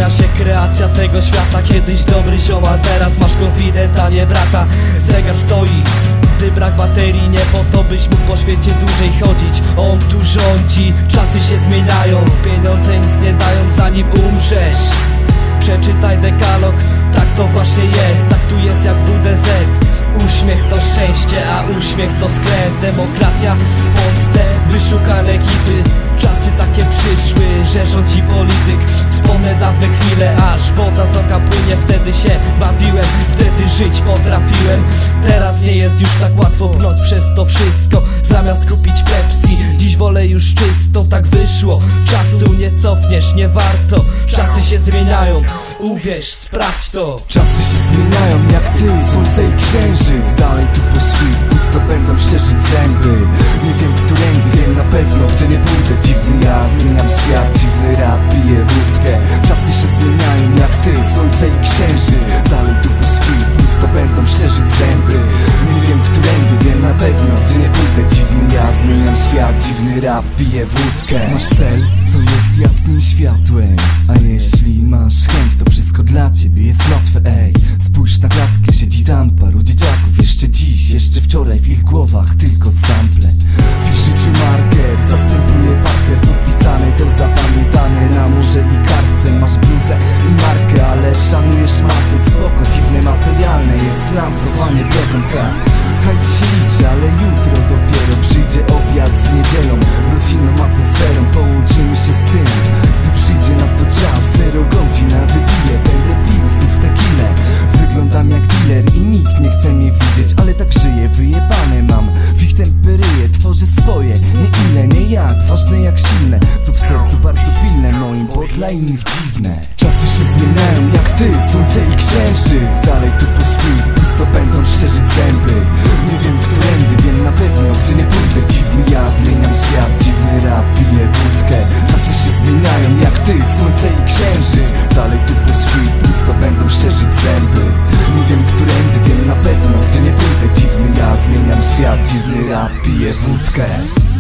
Zmienia się kreacja tego świata. Kiedyś dobry ziomal, teraz masz konfidenta, nie brata. Zegar stoi, gdy brak baterii. Nie po to byś mógł po świecie dłużej chodzić. On tu rządzi, czasy się zmieniają. Pieniądze nic nie dają zanim umrzesz. Przeczytaj dekalog, tak to właśnie jest. Tak tu jest jak WDZ. Uśmiech to szczęście, a uśmiech to skręt. Demokracja w Polsce, wyszukane hity. Czasy takie przyszły, że rządzi polityk. Wspomnę dawne chwile, aż woda z oka płynie. Wtedy się bawiłem, wtedy żyć potrafiłem. Teraz nie jest już tak łatwo brnąć przez to wszystko. Zamiast kupić Pepsi, dziś wolę już czystą. Tak wyszło, czasu nie cofniesz, nie warto. Czasy się zmieniają, uwierz, sprawdź to. Czasy się zmieniają jak ty, słońce i księżyc. Dalej tu po świt, pusto będą szczerzyć zęby. Nie wiem którędy, wiem na pewno, gdzie nie pójdę. Dziwny ja, zmieniam świat, dziwny rap, piję wódkę. Czasy się zmieniają jak ty, słońce i księżyc. Dalej tu po świt, pusto będą szczerzyć zęby. Nie wiem którędy, wiem na pewno, gdzie nie pójdę. Dziwny ja, zmieniam świat, dziwny rap, piję wódkę. Masz cel, co jest jasnym światłem. A jeśli masz chęć, to wszystko dla ciebie jest łatwe, ej. Spójrz na klatkę, siedzi tam paru dzieciaków. Jeszcze dziś, jeszcze wczoraj w ich głowach tylko sample. W ich życiu marker zastępuje parker. Co spisane to zapamiętane na murze i kartce. Masz bluzę i markę, ale szanujesz matkę. Spoko, dziwne materialne jest lansowanie drogą, tak. Hajs się liczy, ale jutro dopiero przyjdzie obiad z niedzielą. Rodzinną atmosferą połączymy się z tym. Gdy przyjdzie na to czas, 0 godzin na wypiję. Będę pił znów tequilę. Wyglądam jak dealer i nikt nie chce mnie widzieć, ale tak żyję, wyjebane mam. W ich temperyje tworzę swoje, nie ile, nie jak, ważne jak silne. Co w sercu bardzo pilne, moim bo dla innych dziwne. Czasy się zmieniają jak ty, słońce i księżyc. Dalej tu po świt, pusto będą szczerzyć zęby. Nie wiem którędy, wiem na pewno, gdzie nie pójdę. Dziwny ja, zmieniam świat, dziwny rap, piję wódkę. Czasy się zmieniają jak ty, słońce i księżyc. Dalej tu po świt, pusto będą szczerzyć zęby. Nie wiem którędy, wiem na pewno, gdzie nie pójdę. Dziwny ja, zmieniam świat, dziwny rap, piję wódkę.